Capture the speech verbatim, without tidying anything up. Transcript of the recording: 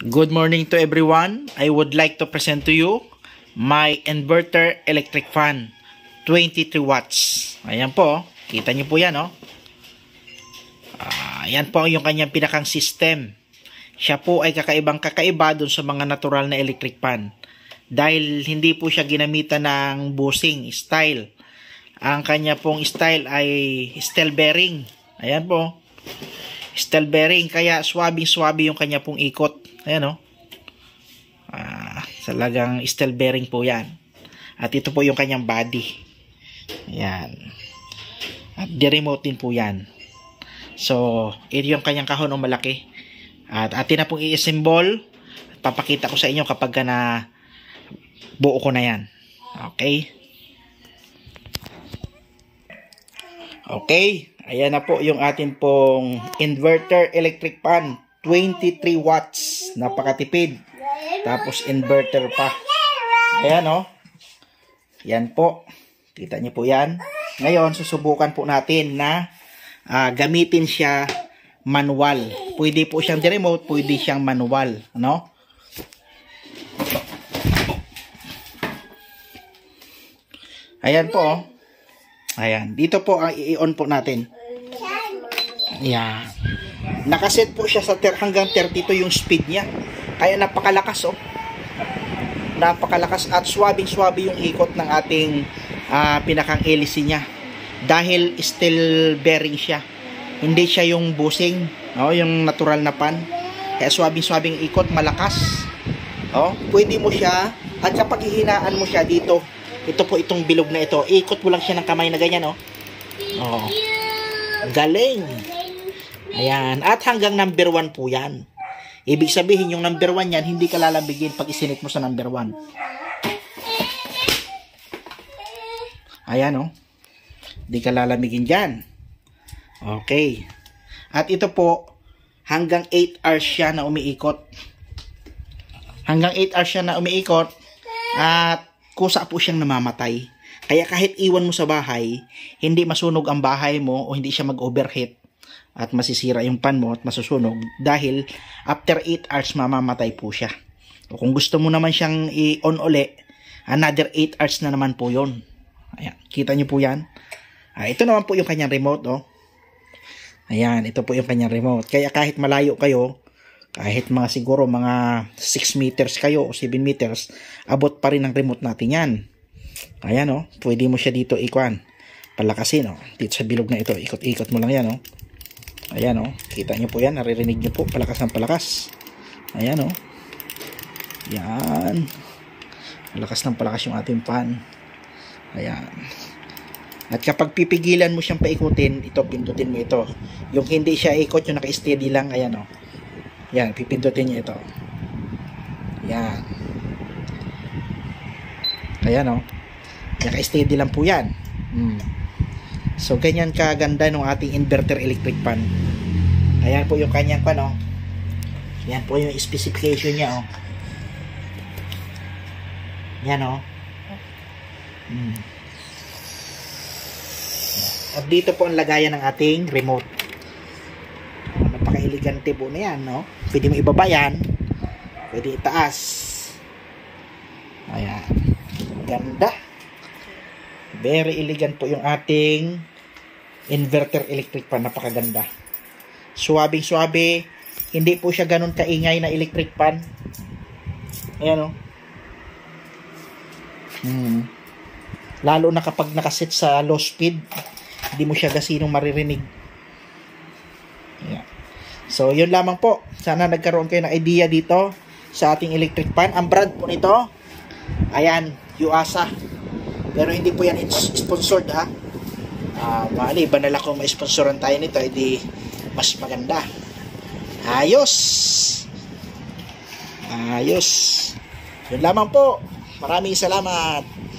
Good morning to everyone. I would like to present to you my inverter electric fan, twenty-three watts. Ayan po, kita niyo po yan, oh. Uh, ayan po yung kanyang pinakang system. Siya po ay kakaibang kakaiba dun sa mga natural na electric fan. Dahil hindi po siya ginamitan ng bushing style. Ang kanya pong style ay steel bearing. Ayan po. Steel bearing, kaya swabing-swabe yung kanya pong ikot. Ayan, o. Ah, talagang steel bearing po yan. At ito po yung kanyang body. Ayan. At di-remote din po yan. So, ito yung kanyang kahon o malaki. At atin na pong i-assemble. Papakita ko sa inyo kapag na buo ko na yan. Okay. Okay. Ayan na po yung ating pong inverter electric fan. twenty-three watts. Napakatipid. Tapos inverter pa. Ayan, o. Yan po. Kita niyo po yan. Ngayon, susubukan po natin na uh, gamitin siya manual. Pwede po siyang remote, pwede siyang manual. No? Ayan po, oh. Ayan. Dito po, uh, i-on po natin. Ayan. Nakaset po siya sa hanggang thirty-two yung speed niya. Kaya napakalakas, oh. Napakalakas at swabing-swabe yung ikot ng ating uh, pinakang L C niya. Dahil steel bearing siya. Hindi siya yung bushing, oh, yung natural na pan. Kaya swabing-swabing ikot, malakas. Oh, pwede mo siya, at kapag hihinaan mo siya dito, ito po itong bilog na ito, ikot mo lang siya ng kamay na ganyan, oh. Oh. Galing. Ayan. At hanggang number one po yan. Ibig sabihin, yung number one yan, hindi ka lalambigin pag isinit mo sa number one. Ayan, oh. Hindi ka lalamigin dyan. Okay. At ito po, hanggang eight hours siya na umiikot. Hanggang eight hours siya na umiikot. At kusa po siyang namamatay. Kaya kahit iwan mo sa bahay, hindi masunog ang bahay mo o hindi siya mag-overheat. At masisira yung pan mo at masusunog dahil after eight hours mamamatay po siya. O kung gusto mo naman siyang i-on uli, another eight hours na naman po yon. Ayan, kita nyo po yan. Ah, ito naman po yung kanyang remote, oh. Ayan, ito po yung kanyang remote. Kaya kahit malayo kayo, kahit mga siguro mga six meters kayo o seven meters, abot pa rin ang remote natin yan. Ayan, oh, pwede mo siya dito ikuan, palakasin, oh. Dito sa bilog na ito, ikot-ikot mo lang yan, oh. Ayan, oh. Kita nyo po yan. Naririnig nyo po. Palakas ng palakas. Ayan, oh. Yan. Palakas ng palakas yung ating fan. Ayan. At kapag pipigilan mo siyang paikutin, ito, pindutin mo ito. Yung hindi siya ikot, yung naka-steady lang. Ayan, oh. Yan. Pipindutin nyo ito. Yan. Ayan, oh. Naka-steady lang po yan. Hmm. So, ganyan kaganda ng ating inverter electric fan. Ayan po yung kanyang pan, oh. Yan po yung specification niya, oh. Yan, oh. Hmm. At dito po ang lagayan ng ating remote. Napaka-elegante po na yan, no? Pwede mo ibaba yan. Pwede itaas. Ayan. Ganda. Very elegant po yung ating inverter electric fan. Napakaganda. Suwabing-suwabe. Hindi po siya ganun kaingay na electric fan. Ayan, o. Hmm. Lalo na kapag nakaset sa low speed, hindi mo siya gasinong maririnig. Ayan. So, yun lamang po. Sana nagkaroon kayo ng idea dito sa ating electric fan. Ang brand po nito, ayan, Yuasa. Pero hindi po yan sponsored, ha. Uh, mali, ba nala kung ma-sponsoran tayo nito, edi mas maganda. Ayos. Ayos. Yun lamang po. Maraming salamat.